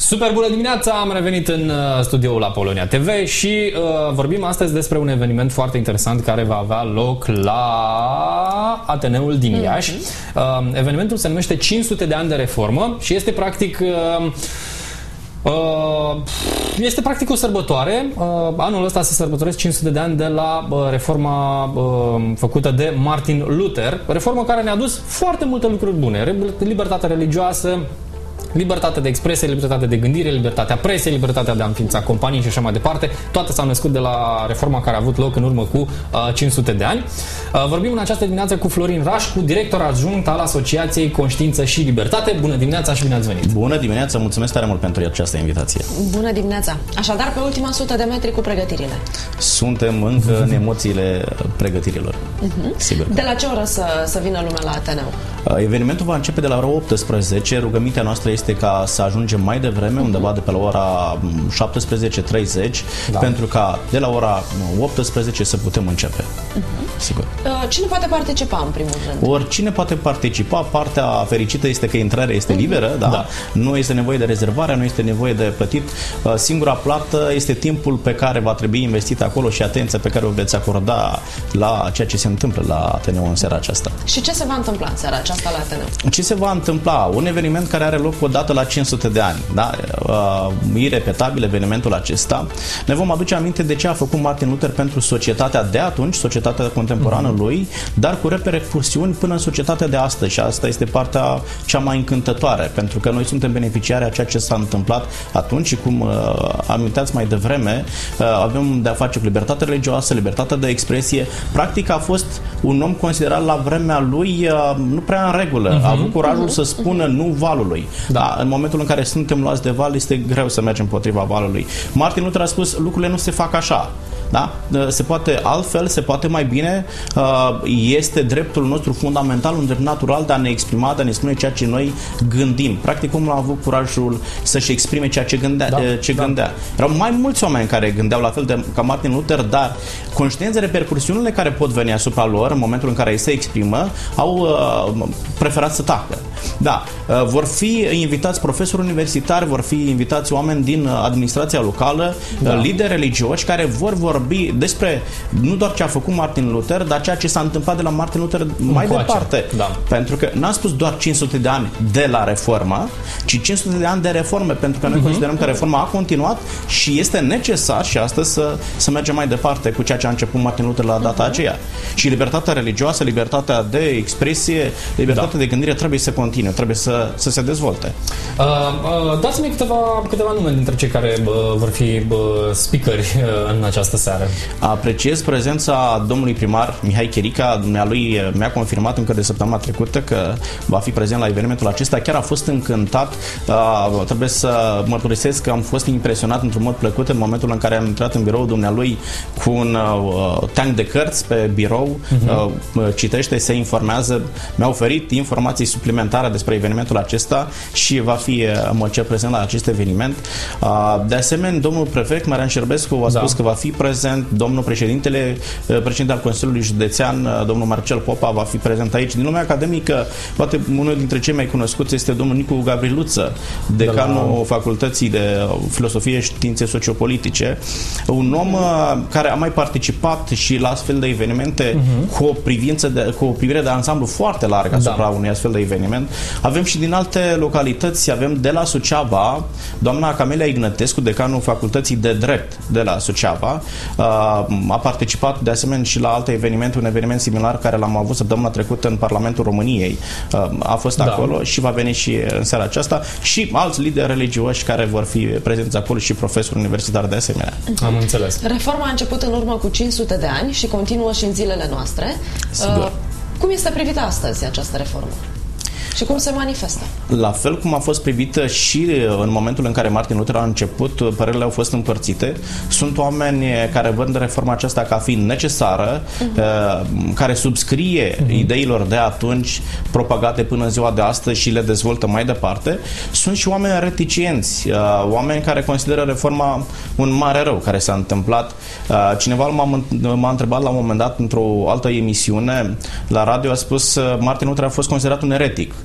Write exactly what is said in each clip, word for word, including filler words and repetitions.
Super bună dimineața! Am revenit în studioul la Polonia T V și uh, vorbim astăzi despre un eveniment foarte interesant care va avea loc la Ateneul din Iași. Mm-hmm. uh, evenimentul se numește cinci sute de ani de reformă și este practic uh, Uh, este practic o sărbătoare. Uh, anul ăsta se sărbătoresc cinci sute de ani de la uh, reforma uh, făcută de Martin Luther, reformă care ne-a adus foarte multe lucruri bune: libertatea religioasă, libertatea de expresie, libertatea de gândire, libertatea presei, libertatea de a înființa companii și așa mai departe. Toate s-au născut de la reforma care a avut loc în urmă cu uh, cinci sute de ani. Uh, vorbim în această dimineață cu Florin Rașcu, director adjunct al Asociației Conștiință și Libertate. Bună dimineața și bine ați venit! Bună dimineața, mulțumesc tare mult pentru această invitație. Bună dimineața! Așadar, pe ultima sută de metri cu pregătirile. Suntem încă în emoțiile pregătirilor. Uh-huh. Sigur. De la ce oră să, să vină lumea la Ateneu? Uh, evenimentul va începe de la ora optsprezece. Rugămintea noastră este ca să ajungem mai devreme, undeva de pe la ora șaptesprezece treizeci, da, pentru ca de la ora optsprezece să putem începe. Uh-huh. Sigur. Cine poate participa în primul rând? Oricine poate participa. Partea fericită este că intrarea este liberă, uh-huh. da? Da. Nu este nevoie de rezervare, nu este nevoie de plătit. Singura plată este timpul pe care va trebui investit acolo și atenția pe care o veți acorda la ceea ce se întâmplă la Ateneu în seara aceasta. Și ce se va întâmpla în seara aceasta la Ateneu? Ce se va întâmpla? Un eveniment care are loc o dată la cinci sute de ani, da? Uh, irepetabil evenimentul acesta. Ne vom aduce aminte de ce a făcut Martin Luther pentru societatea de atunci, societatea contemporană mm-hmm. lui, dar cu repercusiuni până în societatea de astăzi, și asta este partea cea mai încântătoare, pentru că noi suntem beneficiari a ceea ce s-a întâmplat atunci și, cum uh, aminteați mai devreme, uh, avem de a face cu libertatea religioasă, libertatea de expresie. Practic a fost un om considerat la vremea lui uh, nu prea în regulă. Mm-hmm. A avut curajul mm-hmm. să spună nu valului. Da. În momentul în care suntem luați de val, este greu să mergem împotriva valului. Martin Luther a spus: lucrurile nu se fac așa. Da? Se poate altfel, se poate mai bine. Este dreptul nostru fundamental, un drept natural de a ne exprima, de a ne spune ceea ce noi gândim. Practic, omul a avut curajul să-și exprime ceea ce gândea. Da, ce da. gândea. Erau mai mulți oameni care gândeau la fel de, ca Martin Luther, dar conștiența de repercusiunile care pot veni asupra lor în momentul în care ei se exprimă, au uh, preferat să tacă. Da, uh, vor fi invitați profesori universitari, vor fi invitați oameni din administrația locală, da. uh, lideri religioși care vor vorbi despre nu doar ce a făcut Martin Luther, dar ceea ce s-a întâmplat de la Martin Luther mai Încoace. departe. Da. Pentru că n-a spus doar cinci sute de ani de la reformă, ci cinci sute de ani de reforme, pentru că noi uh-huh. considerăm că reforma a continuat și este necesar și astăzi să, să mergem mai departe cu ceea ce a început Martin Luther la data uh-huh. aceea. Și libertatea religioasă, libertatea de expresie, libertatea da. de gândire trebuie să continue, trebuie să, să se dezvolte. Uh, uh, dați-mi câteva, câteva nume dintre cei care uh, vor fi uh, speakeri uh, în această seară. Apreciez prezența domnului primar Mihai Chirica. Dumnealui mi-a confirmat încă de săptămâna trecută că va fi prezent la evenimentul acesta. Chiar a fost încântat. Uh, trebuie să mărturisesc că am fost impresionat într-un mod plăcut în momentul în care am intrat în biroul dumnealui cu un uh, tank de cărți pe birou. Uh-huh. uh, citește, se informează. Mi-a oferit informații suplimentare despre evenimentul acesta și va fi uh, măcel prezent la acest eveniment. Uh, de asemenea, domnul prefect Marian Șerbescu a spus da. că va fi prezent. Domnul președintele, președinte al Consiliului Județean, domnul Marcel Popa, va fi prezent aici. Din lumea academică, poate unul dintre cei mai cunoscuți este domnul Nicu Gavriluță, decanul de la... Facultății de Filosofie și Științe Sociopolitice, un om care a mai participat și la astfel de evenimente uh-huh. cu o privință de, cu o privire de ansamblu foarte largă asupra da. unui astfel de eveniment. Avem și din alte localități, avem de la Suceava, doamna Camelia Ignătescu, decanul Facultății de Drept de la Suceava. A participat de asemenea și la alte evenimente, un eveniment similar care l-am avut săptămâna trecută în Parlamentul României. A fost da. acolo și va veni și în seara aceasta, și alți lideri religioși care vor fi prezenți acolo și profesori universitari de asemenea. Am înțeles. Reforma a început în urmă cu cinci sute de ani și continuă și în zilele noastre. Sigur. Cum este privită astăzi această reformă? Și cum se manifestă? La fel cum a fost privită și în momentul în care Martin Luther a început, părerile au fost împărțite. Sunt oameni care văd reforma aceasta ca fiind necesară, uh-huh. care subscrie uh-huh. ideilor de atunci propagate până în ziua de astăzi și le dezvoltă mai departe. Sunt și oameni reticienți, oameni care consideră reforma un mare rău care s-a întâmplat. Cineva m-a întrebat la un moment dat într-o altă emisiune la radio, a spus Martin Luther a fost considerat un eretic.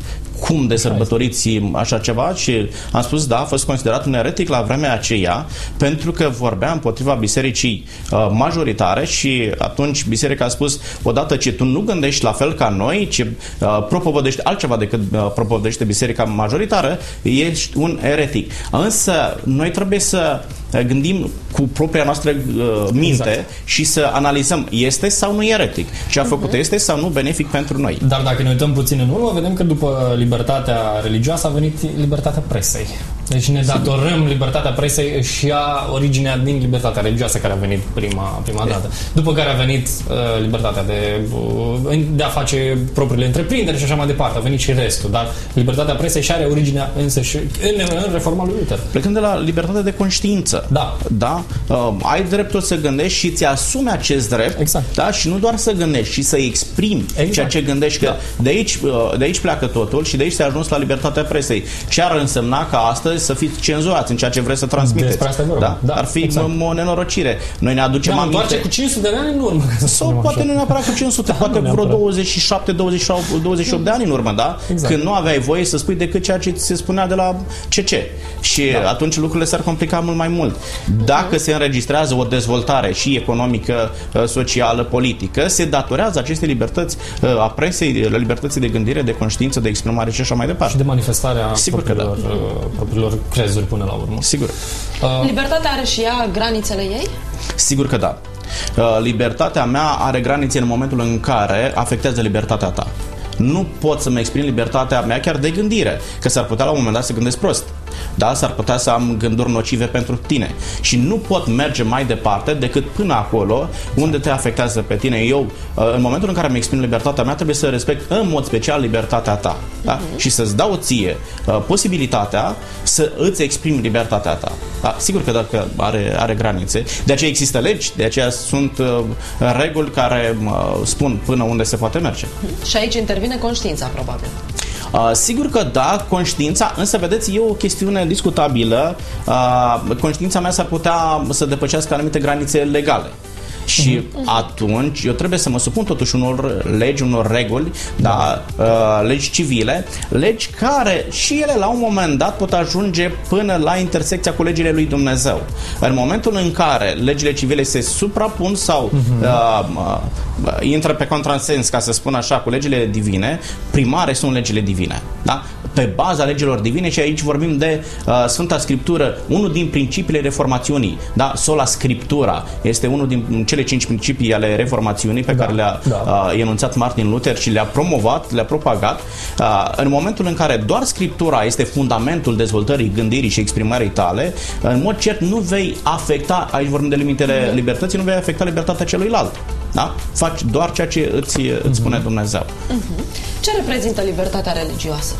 cum de sărbătoriți așa ceva și am spus, da, a fost considerat un eretic la vremea aceea pentru că vorbea împotriva bisericii uh, majoritare și atunci biserica a spus, odată ce tu nu gândești la fel ca noi, ce uh, propovădești altceva decât uh, propovădește biserica majoritară, ești un eretic. Însă noi trebuie să gândim cu propria noastră uh, minte exact. Și să analizăm, este sau nu eretic? Ce a făcut uh-huh. este sau nu benefic pentru noi? Dar dacă ne uităm puțin în urmă, vedem că după libertatea religioasă a venit libertatea presei. Deci ne datorăm libertatea presei și a originea din libertatea religioasă care a venit prima, prima dată. După care a venit uh, libertatea de, uh, de a face propriile întreprinderi și așa mai departe. A venit și restul. Dar libertatea presei și are originea însăși în, în reforma lui Luther. Plecând de la libertatea de conștiință. Da. Da? Uh, ai dreptul să gândești și ți asumi acest drept. Exact. Da? Și nu doar să gândești, ci să exprimi exact. Ceea ce gândești. Că da. de, aici, uh, de aici pleacă totul și de aici s-a ajuns la libertatea presei. Ce ar însemna ca astăzi să fiți cenzurați în ceea ce vreți să transmiteți? Da? Da, ar fi exact. o nenorocire. Noi ne aducem da, aminte... Doar ce cu cinci sute de ani în urmă. Sau poate așa. Nu neapărat cu cinci sute, da, poate vreo douăzeci și șapte douăzeci și opt de ani în urmă, da? Exact. Când nu aveai voie să spui decât ceea ce ți se spunea de la C C. Și da. Atunci lucrurile s-ar complica mult mai mult. Dacă se înregistrează o dezvoltare și economică, socială, politică, se datorează aceste libertăți a presei, libertății de gândire, de conștiință, de exprimare și așa mai departe. Și de manifestarea Sigur propriilor, da. propriilor crezuri până la urmă. Sigur. Uh, Libertatea are și ea granițele ei? Sigur că da. Uh, libertatea mea are granițe în momentul în care afectează libertatea ta. Nu pot să-mi exprim libertatea mea chiar de gândire, că s-ar putea la un moment dat să gândesc prost. Da, s-ar putea să am gânduri nocive pentru tine și nu pot merge mai departe decât până acolo unde te afectează pe tine. Eu, în momentul în care îmi exprim libertatea mea, trebuie să respect în mod special libertatea ta, da? Uh-huh. Și să-ți dau ție uh, posibilitatea să îți exprimi libertatea ta. Da? Sigur că dacă are, are granițe, de aceea există legi, de aceea sunt uh, reguli care uh, spun până unde se poate merge. Și aici intervine conștiința, probabil. Uh, sigur că da, conștiința, însă vedeți, e o chestiune discutabilă. Uh, conștiința mea s-ar putea să depășească anumite granițe legale. Și uh-huh. atunci eu trebuie să mă supun totuși unor legi, unor reguli, da, uh, legi civile, legi care și ele la un moment dat pot ajunge până la intersecția cu legile lui Dumnezeu. În momentul în care legile civile se suprapun sau uh-huh. uh, uh, intră pe contrasens, ca să spun așa, cu legile divine, primare sunt legile divine. Da? Pe baza legilor divine, și aici vorbim de uh, Sfânta Scriptură, unul din principiile reformațiunii, da? Sola Scriptura este unul din cele cinci principii ale reformațiunii pe da, care le-a da. uh, enunțat Martin Luther și le-a promovat, le-a propagat. Uh, în momentul în care doar Scriptura este fundamentul dezvoltării gândirii și exprimării tale, în mod cert nu vei afecta, aici vorbim de limitele mm-hmm. libertății, nu vei afecta libertatea celuilalt. Da? Faci doar ceea ce îți, mm-hmm. îți spune Dumnezeu. Mm-hmm. Ce reprezintă libertatea religioasă?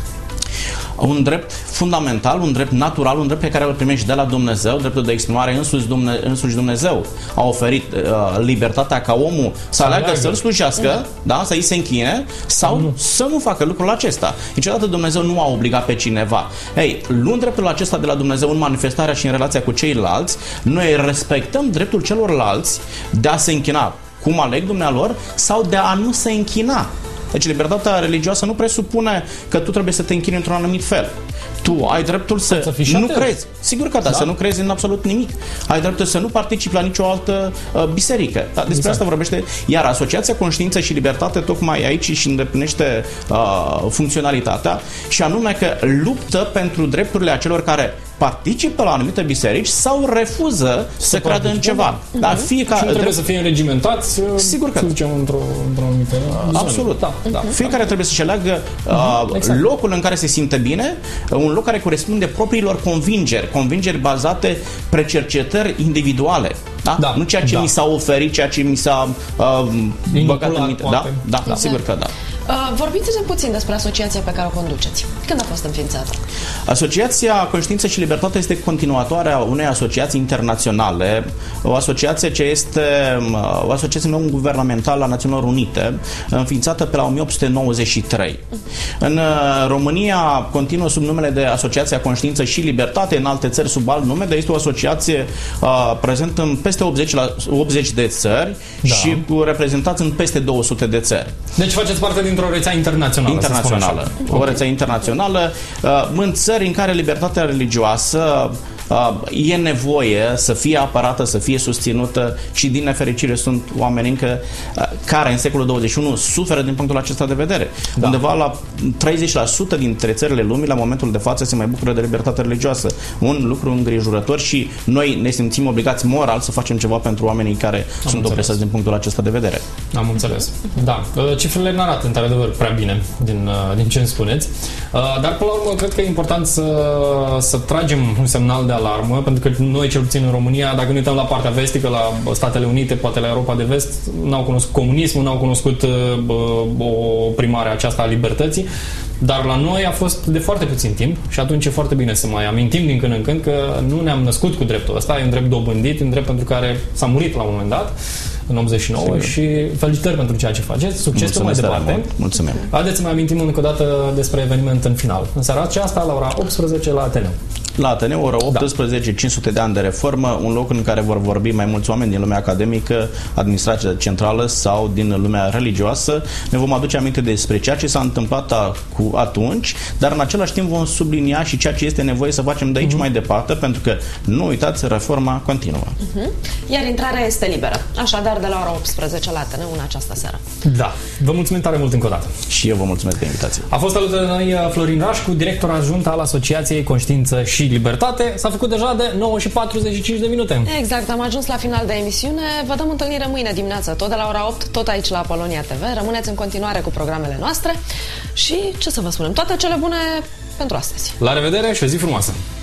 Un drept fundamental, un drept natural, un drept pe care îl primești de la Dumnezeu, dreptul de exprimare. Însuși, Dumne, însuși Dumnezeu a oferit uh, libertatea ca omul să aleagă să-L slujească, da. Da, să-i se închine sau mm. să nu facă lucrul acesta. Niciodată Dumnezeu nu a obligat pe cineva. Ei, luând dreptul acesta de la Dumnezeu în manifestarea și în relația cu ceilalți, noi respectăm dreptul celorlalți de a se închina cum aleg dumnealor sau de a nu se închina. Deci libertatea religioasă nu presupune că tu trebuie să te închini într-un anumit fel. Tu ai dreptul să, să nu crezi. Sigur că da, da, să nu crezi în absolut nimic. Ai dreptul să nu participi la nicio altă uh, biserică. Da, despre exact. Asta vorbește. Iar Asociația Conștiință și Libertate tocmai aici și îndeplinește uh, funcționalitatea și anume că luptă pentru drepturile acelor care participă la anumite biserici sau refuză să, să creadă în ceva. Da. Dar fiecare și nu trebuie drept... să fie înregimentați, sigur că să zicem, într-o, într-o anumită zonă. Absolut. Da. Da. Fiecare trebuie să-și aleagă uh, exact. locul în care se simte bine, un loc care corespunde propriilor convingeri, convingeri bazate pe cercetări individuale. Da? Da. Nu ceea ce da. mi s-a oferit, ceea ce mi s-a uh, băgat în minte. Da? Da, da, sigur că da. Uh, vorbiți-ne puțin despre asociația pe care o conduceți. Când a fost înființată? Asociația Conștiință și Libertate este continuatoarea unei asociații internaționale, o asociație ce este o asociație non-guvernamentală a Națiunilor Unite, înființată pe la o mie opt sute nouăzeci și trei. În România continuă sub numele de Asociația Conștiință și Libertate, în alte țări sub alt nume, dar este o asociație uh, prezentă în peste optzeci, la, optzeci de țări da. și cu reprezentați în peste două sute de țări. Deci faceți parte din într-o rețea internațională. Internațională. O okay. rețea internațională, în țări în care libertatea religioasă e nevoie să fie apărată, să fie susținută și din nefericire sunt oameni încă care în secolul douăzeci și unu suferă din punctul acesta de vedere. Da. Undeva la treizeci la sută dintre țările lumii la momentul de față se mai bucură de libertate religioasă. Un lucru îngrijorător și noi ne simțim obligați moral să facem ceva pentru oamenii care Am sunt înțeles. opresați din punctul acesta de vedere. Am înțeles. Da. Cifrele ne arată într-adevăr prea bine din, din ce îmi spuneți. Dar până la urmă cred că e important să, să tragem un semnal de alarmă, pentru că noi, cel puțin în România, dacă ne uităm la partea vestică, la Statele Unite, poate la Europa de Vest, n-au cunoscut comunismul, n-au cunoscut uh, o primare aceasta a libertății, dar la noi a fost de foarte puțin timp și atunci e foarte bine să mai amintim din când în când că nu ne-am născut cu dreptul ăsta, e un drept dobândit, un drept pentru care s-a murit la un moment dat, în optzeci și nouă, Sigur. și felicitări pentru ceea ce faceți, succes pe mai departe. Mulțumim. Haideți să mai amintim încă o dată despre eveniment în final. În seara aceasta, la ora optsprezece, la Ateneu. La Ateneu, ora optsprezece, da. cinci sute de ani de reformă, un loc în care vor vorbi mai mulți oameni din lumea academică, administrația centrală sau din lumea religioasă. Ne vom aduce aminte despre ceea ce s-a întâmplat cu atunci, dar în același timp vom sublinia și ceea ce este nevoie să facem de aici uh-huh. mai departe, pentru că, nu uitați, reforma continuă. Uh-huh. Iar intrarea este liberă. Așadar, de la ora optsprezece la Ateneu în această seară. Da. Vă mulțumim tare mult încă o dată. Și eu vă mulțumesc de invitație. A fost alături de noi Florin Rașcu, director adjunct al Asociației Conștiință și Libertate. S-a făcut deja de nouă și patruzeci și cinci de minute. Exact, am ajuns la final de emisiune. Vă dăm întâlnire mâine dimineață, tot de la ora opt, tot aici la Apolonia T V. Rămâneți în continuare cu programele noastre și, ce să vă spunem, toate cele bune pentru astăzi. La revedere și o zi frumoasă!